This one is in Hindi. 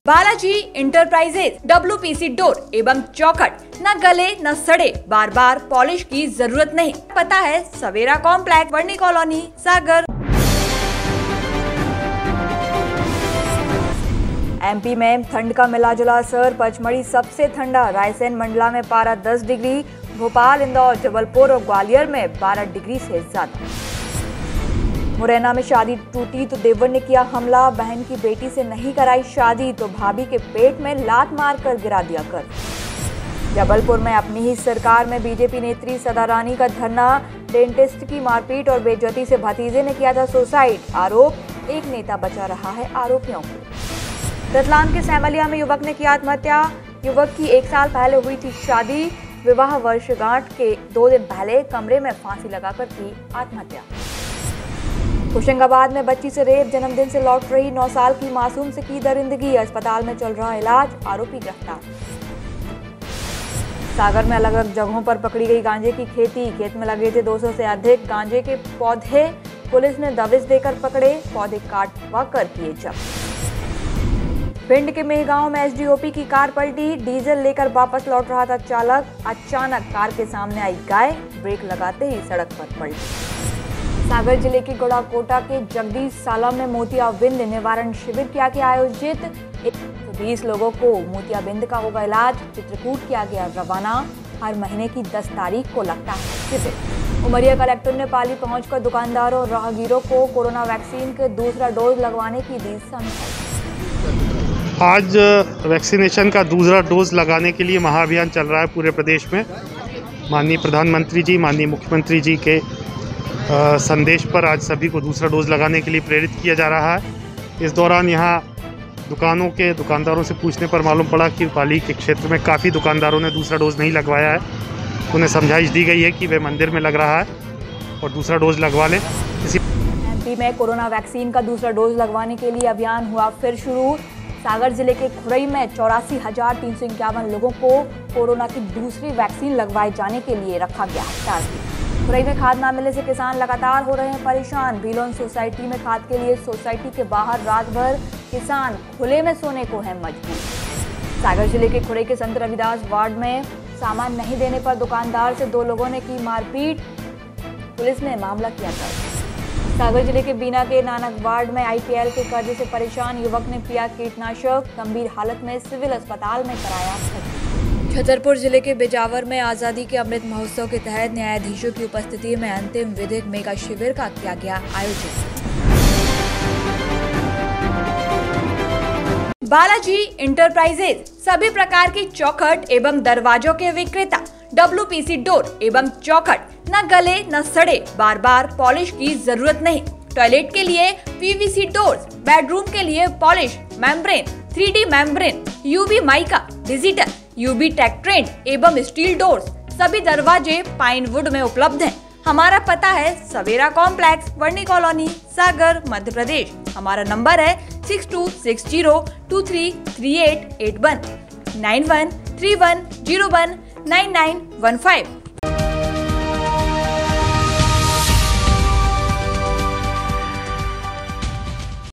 बालाजी इंटरप्राइजेज WPC डोर एवं चौखट न गले न सड़े, बार बार पॉलिश की जरूरत नहीं। पता है Savera complex, Varni colony, Sagar. MP में ठंड का मिला जुला असर, पचमढ़ी सबसे ठंडा, रायसेन मंडला में पारा 10 डिग्री, भोपाल, इंदौर, जबलपुर और ग्वालियर में 12 डिग्री से ज्यादा। मुरैना में शादी टूटी तो देवर ने किया हमला, बहन की बेटी से नहीं कराई शादी तो भाभी के पेट में लात मारकर गिरा दिया कर। जबलपुर में अपनी ही सरकार में बीजेपी नेत्री सदा रानी का धरना, डेंटिस्ट की मारपीट और बेइज्जती से भतीजे ने किया था सुसाइड, आरोप एक नेता बचा रहा है आरोपियों को। रतलाम के सैमलिया में युवक ने किया आत्महत्या, युवक की 1 साल पहले हुई थी शादी, विवाह वर्षगांठ के 2 दिन पहले कमरे में फांसी लगाकर की आत्महत्या। होशंगाबाद में बच्ची से रेप, जन्मदिन से लौट रही 9 साल की मासूम से की दरिंदगी, अस्पताल में चल रहा इलाज, आरोपी गिरफ्तार। सागर में अलग अलग जगहों पर पकड़ी गई गांजे की खेती, खेत में लगे थे 200 से अधिक गांजे के पौधे, पुलिस ने दबिश देकर पकड़े, पौधे काटवा कर किए जब्त। भिंड के मेहगांव में SDOP की कार पलटी, डीजल लेकर वापस लौट रहा था चालक, अचानक कार के सामने आई गाय, ब्रेक लगाते ही सड़क पर पलटी। सागर जिले के गोड़ाकोटा के जगदीश साला में मोतियाबिंद निवारण शिविर किया गया आयोजित, 120 लोगों को मोतियाबिंद का होगा इलाज, चित्रकूट किया गया रवाना, हर महीने की 10 तारीख को लगता है शिविर। उमरिया कलेक्टर ने पाली पहुंचकर दुकानदारों और राहगीरों को कोरोना वैक्सीन के दूसरा डोज लगवाने की दी समझाइश। आज वैक्सीनेशन का दूसरा डोज लगाने के लिए महाअभियान चल रहा है पूरे प्रदेश में। माननीय प्रधानमंत्री जी, माननीय मुख्यमंत्री जी के संदेश पर आज सभी को दूसरा डोज लगाने के लिए प्रेरित किया जा रहा है। इस दौरान यहाँ दुकानदारों से पूछने पर मालूम पड़ा कि पाली के क्षेत्र में काफ़ी दुकानदारों ने दूसरा डोज नहीं लगवाया है। उन्हें समझाइश दी गई है कि वे मंदिर में लग रहा है और दूसरा डोज लगवा लें। MP में कोरोना वैक्सीन का दूसरा डोज लगवाने के लिए अभियान हुआ फिर शुरू। सागर जिले के खुरई में 84,351 लोगों को कोरोना की दूसरी वैक्सीन लगवाए जाने के लिए रखा गया टारगेट। खुरई में खाद न मिलने से किसान लगातार हो रहे हैं परेशान, भीलोन सोसाइटी में खाद के लिए सोसाइटी के बाहर रात भर किसान खुले में सोने को है मजबूर। सागर जिले के खुरई के संत रविदास वार्ड में सामान नहीं देने पर दुकानदार से 2 लोगों ने की मारपीट, पुलिस ने मामला किया दर्ज। सागर जिले के बीना के नानक वार्ड में IPL के कर्ज से परेशान युवक ने पिया कीटनाशक, गंभीर हालत में सिविल अस्पताल में कराया भर्ती। छतरपुर जिले के बिजावर में आजादी के अमृत महोत्सव के तहत न्यायाधीशों की उपस्थिति में अंतिम विधिक मेगा शिविर का किया गया आयोजन। बालाजी इंटरप्राइजेज सभी प्रकार की चौखट एवं दरवाजों के विक्रेता, WPC डोर एवं चौखट न गले न सड़े, बार बार पॉलिश की जरूरत नहीं। टॉयलेट के लिए PVC डोर्स, बेडरूम के लिए polish, membrane, 3D membrane, UV mica, digital, UV टेक्ट्रेंड एवं स्टील डोर्स, सभी दरवाजे पाइन वुड में उपलब्ध हैं। हमारा पता है सवेरा कॉम्प्लेक्स, वर्णी कॉलोनी, सागर, मध्य प्रदेश। हमारा नंबर है 6260233881 9131019915।